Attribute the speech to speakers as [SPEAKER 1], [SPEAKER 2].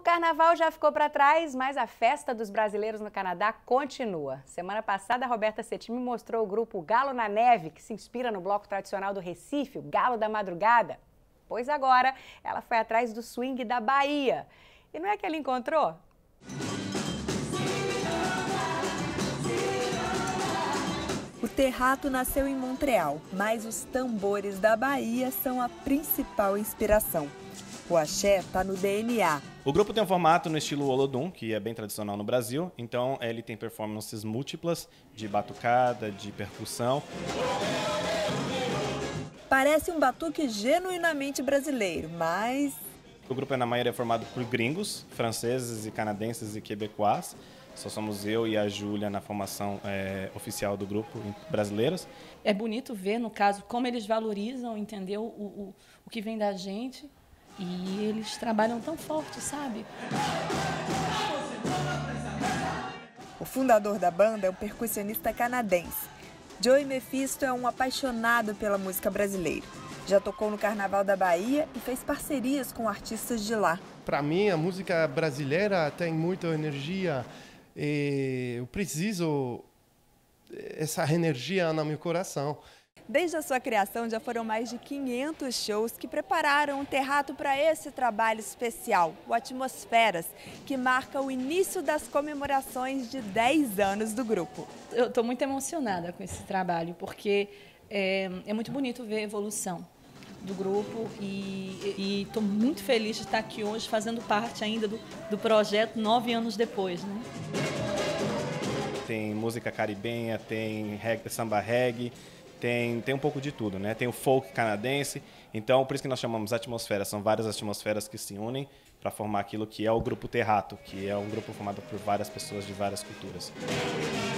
[SPEAKER 1] carnaval já ficou para trás, mas a festa dos brasileiros no Canadá continua. Semana passada, a Roberta Setime mostrou o grupo Galo na Neve, que se inspira no bloco tradicional do Recife, o Galo da Madrugada. Pois agora, ela foi atrás do swing da Bahia. E não é que ela encontrou?
[SPEAKER 2] O terrato nasceu em Montreal, mas os tambores da Bahia são a principal inspiração. O axé está no DNA.
[SPEAKER 3] O grupo tem um formato no estilo Olodum, que é bem tradicional no Brasil. Então, ele tem performances múltiplas de batucada, de percussão.
[SPEAKER 2] Parece um batuque genuinamente brasileiro, mas...
[SPEAKER 3] O grupo, na maioria, é formado por gringos, franceses e canadenses e quebecois. Só somos eu e a Júlia na formação oficial do grupo brasileiros.
[SPEAKER 4] É bonito ver, no caso, como eles valorizam, entendeu, o que vem da gente. E eles trabalham tão forte, sabe?
[SPEAKER 2] O fundador da banda é um percussionista canadense. Joey Mephisto é um apaixonado pela música brasileira. Já tocou no Carnaval da Bahia e fez parcerias com artistas de lá.
[SPEAKER 5] Para mim, a música brasileira tem muita energia. E eu preciso essa energia no meu coração.
[SPEAKER 2] Desde a sua criação, já foram mais de 500 shows que prepararam um terrato para esse trabalho especial, o Atmosferas, que marca o início das comemorações de 10 anos do grupo.
[SPEAKER 4] Eu estou muito emocionada com esse trabalho, porque é muito bonito ver a evolução do grupo e estou muito feliz de estar aqui hoje fazendo parte ainda do projeto 9 anos depois, né?
[SPEAKER 3] Tem música caribenha, tem samba reggae, tem um pouco de tudo, né? Tem o folk canadense, então por isso que nós chamamos atmosfera. São várias atmosferas que se unem para formar aquilo que é o grupo Terrato, que é um grupo formado por várias pessoas de várias culturas.